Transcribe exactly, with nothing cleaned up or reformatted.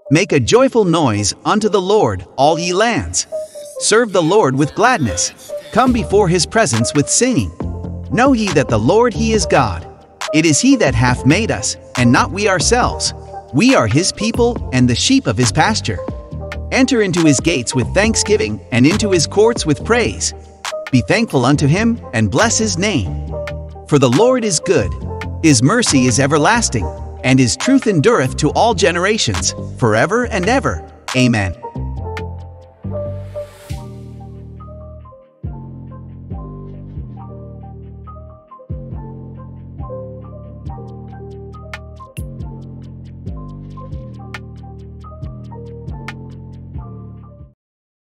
Make a joyful noise unto the Lord, all ye lands. Serve the Lord with gladness. Come before his presence with singing. Know ye that the Lord he is God. It is he that hath made us, and not we ourselves. We are his people, and the sheep of his pasture. Enter into his gates with thanksgiving, and into his courts with praise. Be thankful unto him, and bless his name. For the Lord is good. His mercy is everlasting, and his truth endureth to all generations, forever and ever. Amen.